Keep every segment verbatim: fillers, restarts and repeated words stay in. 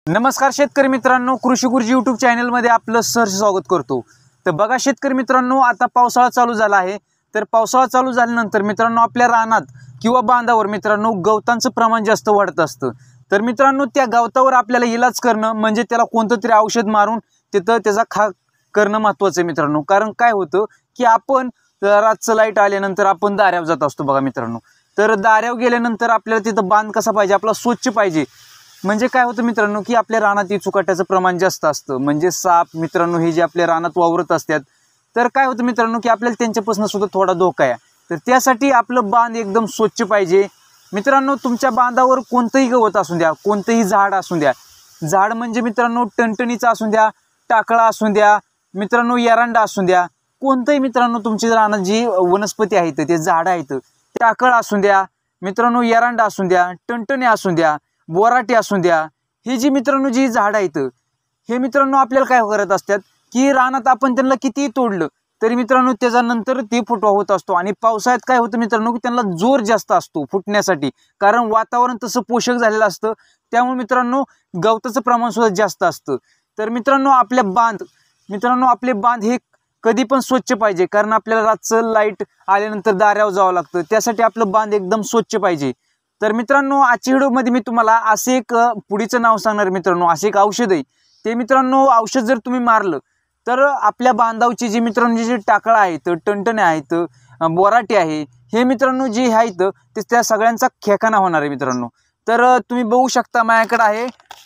नमस्कार शेतकरी मित्रांनो, कृषी गुरुजी यूट्यूब चॅनलमध्ये आपलं सहर्ष स्वागत करतो। तर बघा शेतकरी मित्रांनो, आता पावसाळा चालू झाला आहे। तर पावसाळा चालू झाल्यानंतर मित्रांनो आपल्या रानात किंवा बांधावर मित्रांनो गवतांचं प्रमाण जास्त वाढत असतं। तर मित्रांनो त्या गवतावर आपल्याला इलाज करणं म्हणजे त्याला कोणतं तरी औषध मारून तिथं त्याचा खा करणं महत्त्वाचं आहे मित्रांनो। कारण काय होतं की आपण रातचं लाईट आल्यानंतर आपण दाऱ्यावर जात असतो बघा मित्रांनो। तर दाऱ्यावर गेल्यानंतर आपल्याला तिथं बांध कसा पाहिजे, आपला स्वच्छ पाहिजे। म्हणजे काय होतं मित्रांनो की आपल्या रानात चुकाट्याचं प्रमाण जास्त असतं, म्हणजे साप मित्रांनो हे जे आपल्या रानात वावरत असतात। तर काय होतं मित्रांनो की आपल्याला त्यांच्यापासून सुद्धा थोडा धोका आहे। तर त्यासाठी आपलं बांध एकदम स्वच्छ पाहिजे मित्रांनो। तुमच्या बांधावर कोणतंही गवत असू द्या, कोणतंही झाड असू द्या, झाड म्हणजे मित्रांनो टणटणीचं असू द्या, टाकळा असू द्या मित्रांनो, एरंडा असू द्या, कोणतंही मित्रांनो तुमच्या रानात जी वनस्पती आहेत ते झाड आहेत, टाकळ असू द्या मित्रांनो, एरंडा असू द्या, टणटणे असू द्या, बोराटे असू द्या, हे जी मित्रांनो जी झाड आहेत हे मित्रांनो आपल्याला काय करत असतात की रानात आपण त्यांना कितीही तोडलं तरी मित्रांनो त्याच्यानंतर ते फुटवा होत असतो। आणि पावसाळ्यात काय होतं मित्रांनो की त्यांना जोर जास्त असतो फुटण्यासाठी, कारण वातावरण तसं पोषक झालेलं असतं। त्यामुळे मित्रांनो गवताचं प्रमाण सुद्धा जास्त असतं। तर मित्रांनो आपल्या बांध मित्रांनो आपले बांध हे कधी पण स्वच्छ पाहिजे, कारण आपल्याला रातचं लाईट आल्यानंतर दाऱ्यावर जावं लागतं, त्यासाठी आपलं बांध एकदम स्वच्छ पाहिजे। तर मित्रांनो आजच्या व्हिडिओमध्ये मी तुम्हाला असे एक पुडीचं नाव सांगणार मित्रांनो, असे एक औषध आहे। ते मित्रांनो औषध जर तुम्ही मारलं तर आपल्या बांधावची जी मित्रांनो जे टाकळा आहेत, टणटणे आहेत, बोराटे आहे, हे मित्रांनो जे आहेत ते त्या सगळ्यांचा खेकाना होणार आहे मित्रांनो। तर तुम्ही बघू शकता माझ्याकडे आहे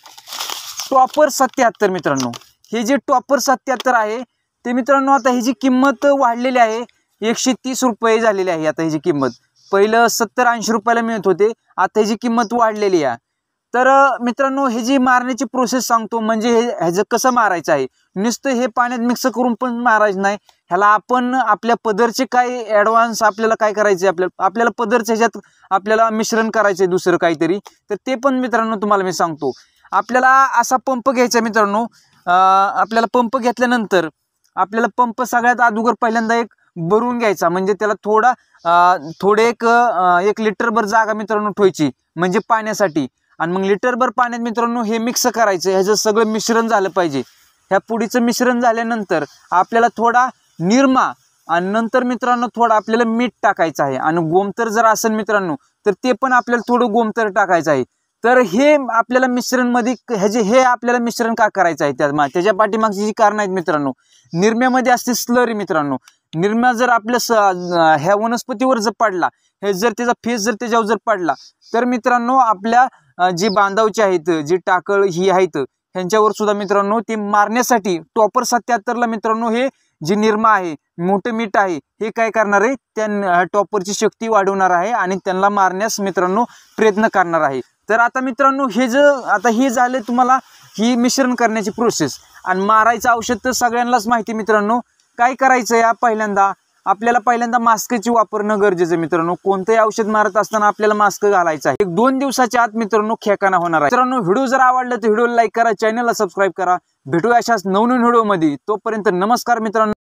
टॉपर सत्याहत्तर मित्रांनो। हे जे टॉपर सत्याहत्तर आहे ते मित्रांनो आता ह्याची किंमत वाढलेली आहे, एकशे तीस रुपये झालेली आहे आता ह्याची किंमत। पहिलं सत्तर ऐंशी रुपयाला मिळत होते, आता ह्याची किंमत वाढलेली आहे। तर मित्रांनो हे जी मारण्याची प्रोसेस सांगतो, म्हणजे हे ह्याचं कसं मारायचं आहे। नुसतं हे पाण्यात मिक्स करून पण मारायचं नाही, ह्याला आपण आपल्या पदरचे काय ॲडव्हान्स आपल्याला काय करायचे, आपल्याला आपल्याला पदरच्या ह्याच्यात आपल्याला मिश्रण करायचं आहे दुसरं काहीतरी। तर ते पण मित्रांनो तुम्हाला मी सांगतो। आपल्याला असा पंप घ्यायचा मित्रांनो। आपल्याला पंप घेतल्यानंतर आपल्याला पंप सगळ्यात अगोदर पहिल्यांदा एक भरून घ्यायचा, म्हणजे त्याला थोडा थोडे एक एक लिटरभर जागा मित्रांनो ठेवायची म्हणजे पाण्यासाठी। आणि मग लिटरभर पाण्यात मित्रांनो हे मिक्स करायचं, ह्याचं सगळं मिश्रण झालं पाहिजे। ह्या पुडीचं मिश्रण झाल्यानंतर आपल्याला थोडा निरमा आणि नंतर मित्रांनो थोडं आपल्याला मीठ टाकायचं आहे। आणि गोमतर जर असेल मित्रांनो तर ते पण आपल्याला थोडं गोमतर टाकायचं आहे। तर हे आपल्याला मिश्रणमध्ये ह्याचे हे आपल्याला मिश्रण का करायचं आहे, त्या त्याच्या पाठीमागची जी कारण आहेत मित्रांनो। निरम्यामध्ये असते स्लरी मित्रांनो। निरम्या जर आपल्या ह्या वनस्पतीवर जर पडला, हे जर त्याचा फेस जर त्याच्यावर जर पडला तर मित्रांनो आपल्या जी बांधावची आहेत, जी टाकळ ही आहेत, ह्यांच्यावर सुद्धा मित्रांनो ते मारण्यासाठी टॉपर सत्याहत्तरला मित्रांनो हे जे निरमा आहे, मोठं मीठ आहे, हे काय करणार आहे, त्या टॉपरची शक्ती वाढवणार आहे आणि त्यांना मारण्यास मित्रांनो प्रयत्न करणार आहे। तर आता मित्रांनो हे जर आता हे झाले तुम्हाला ही मिश्रण करण्याची प्रोसेस। आणि मारायचं औषध तर सगळ्यांनाच माहिती मित्रांनो। काय करायचं या पहिल्यांदा आपल्याला पहिल्यांदा मास्कची वापरणं गरजेचं आहे मित्रांनो। कोणतंही औषध मारत असताना आपल्याला मास्क घालायचा आहे। एक दोन दिवसाच्या आत मित्रांनो खेकाना होणार आहे। मित्रांनो व्हिडिओ जर आवडला तर व्हिडिओला लाईक करा, चॅनलला सबस्क्राईब करा। भेटूया अशाच नवनवीन व्हिडिओमध्ये, तोपर्यंत नमस्कार मित्रांनो।